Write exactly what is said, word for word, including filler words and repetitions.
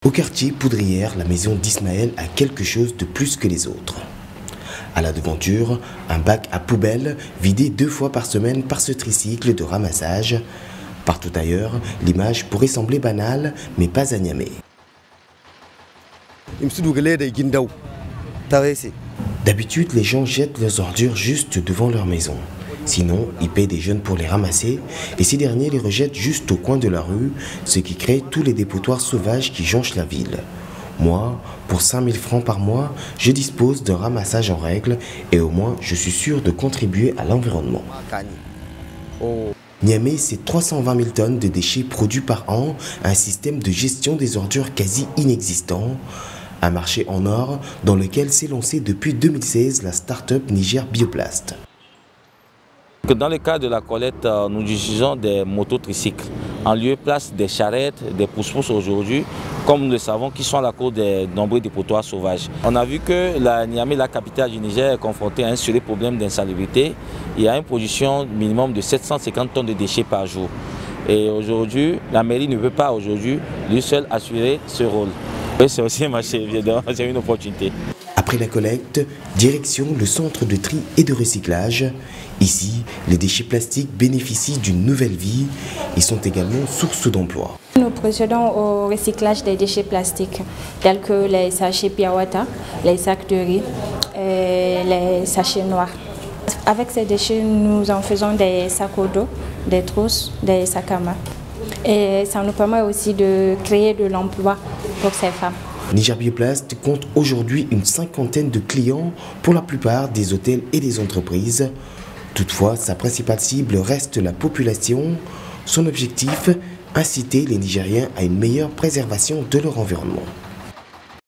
Au quartier Poudrière, la maison d'Ismaël a quelque chose de plus que les autres. À la devanture, un bac à poubelle vidé deux fois par semaine par ce tricycle de ramassage. Partout ailleurs, l'image pourrait sembler banale, mais pas à Niamey. D'habitude, les gens jettent leurs ordures juste devant leur maison. Sinon, ils paient des jeunes pour les ramasser et ces derniers les rejettent juste au coin de la rue, ce qui crée tous les dépotoirs sauvages qui jonchent la ville. Moi, pour cinq mille francs par mois, je dispose d'un ramassage en règle et au moins je suis sûr de contribuer à l'environnement. Niamey, c'est trois cent vingt mille tonnes de déchets produits par an, un système de gestion des ordures quasi inexistant, un marché en or dans lequel s'est lancée depuis deux mille seize la start-up Niger Bioplast. Dans le cas de la collecte, nous utilisons des mototricycles en lieu et place des charrettes, des pousse-pousse aujourd'hui, comme nous le savons, qui sont à la cause des nombreux dépotoirs sauvages. On a vu que la Niamey, la capitale du Niger, est confrontée à un sérieux problème d'insalubrité et à une production minimum de sept cent cinquante tonnes de déchets par jour. Et aujourd'hui, la mairie ne peut pas aujourd'hui lui seul assurer ce rôle. C'est aussi un marché, évidemment, c'est une opportunité. Après la collecte, direction le centre de tri et de recyclage. Ici, les déchets plastiques bénéficient d'une nouvelle vie et sont également source d'emploi. Nous procédons au recyclage des déchets plastiques, tels que les sachets Piawata, les sacs de riz et les sachets noirs. Avec ces déchets, nous en faisons des sacs au dos, des trousses, des sacs à main. Et ça nous permet aussi de créer de l'emploi pour ces femmes. Niger Bioplast compte aujourd'hui une cinquantaine de clients pour la plupart des hôtels et des entreprises. Toutefois, sa principale cible reste la population. Son objectif, inciter les Nigériens à une meilleure préservation de leur environnement.